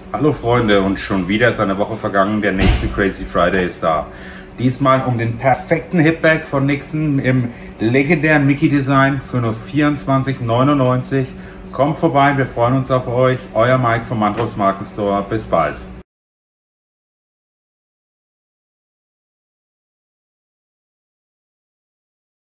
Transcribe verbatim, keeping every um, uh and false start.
Hallo Freunde, und schon wieder ist eine Woche vergangen, der nächste Crazy Friday ist da. Diesmal um den perfekten Hipbag von Nixon im legendären Mickey Design für nur vierundzwanzig neunundneunzig. Kommt vorbei, wir freuen uns auf euch. Euer Mike vom Mantros Markenstore. Bis bald.